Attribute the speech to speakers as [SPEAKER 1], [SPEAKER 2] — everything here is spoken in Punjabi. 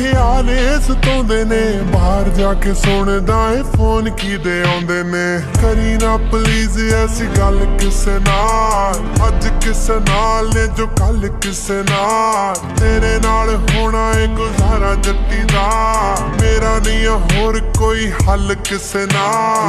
[SPEAKER 1] ਖਿਆਲੇ ਸਤਾਉਂਦੇ ਨੇ, ਬਾਹਰ ਜਾ ਕੇ ਸੁਣਦਾ ਏ ਫੋਨ ਕਿਦੇ ਆਉਂਦੇ ਨੇ। ਕਰੀ ਨਾ ਪਲੀਜ਼ ਐਸੀ ਗੱਲ ਕਿਸੇ ਨਾਲ, ਅੱਜ ਕਿਸੇ ਨਾਲ ਨੇ ਜੋ ਕੱਲ ਕਿਸੇ ਨਾਲ। ਤੇਰੇ ਨਾਲ ਹੋਣਾ ਏ ਗੁਜ਼ਾਰਾ ਜੱਟੀ ਦਾ, ਮੇਰਾ ਨਹੀਂ ਹੋਰ ਕੋਈ ਹੱਲ ਕਿਸੇ ਨਾਲ।